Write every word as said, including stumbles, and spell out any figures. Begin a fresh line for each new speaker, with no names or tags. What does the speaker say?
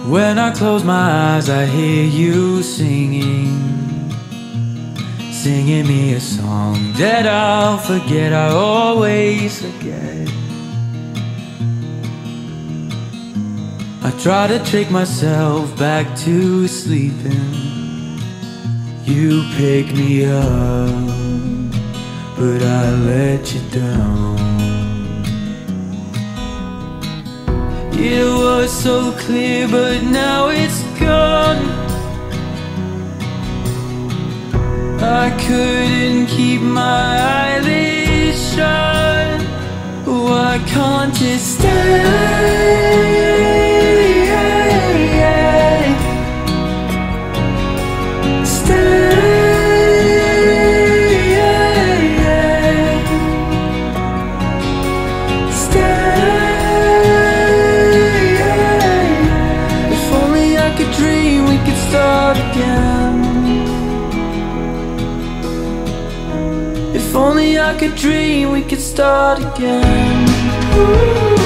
When I close my eyes, I hear you singing, singing me a song that I'll forget, I always forget. I try to trick myself back to sleeping. You pick me up, but I let you down. It was so clear, but now it's gone. I couldn't keep my eyelids shut. Why can't you stay? If only I could dream we could start again. Ooh.